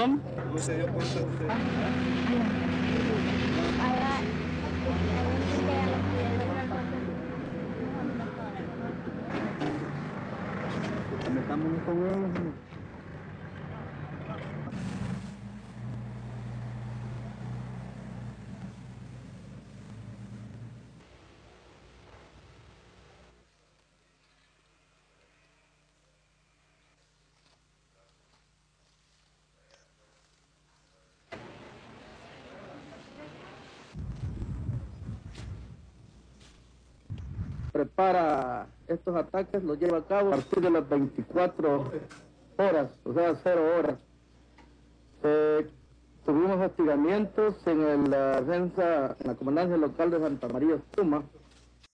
información? ¿Cómo se dio cuenta usted? Metamos con él. Prepara estos ataques, los lleva a cabo a partir de las 24 horas, o sea, 0 horas. Tuvimos hostigamientos en la defensa, en la comandancia local de Santa María Espuma.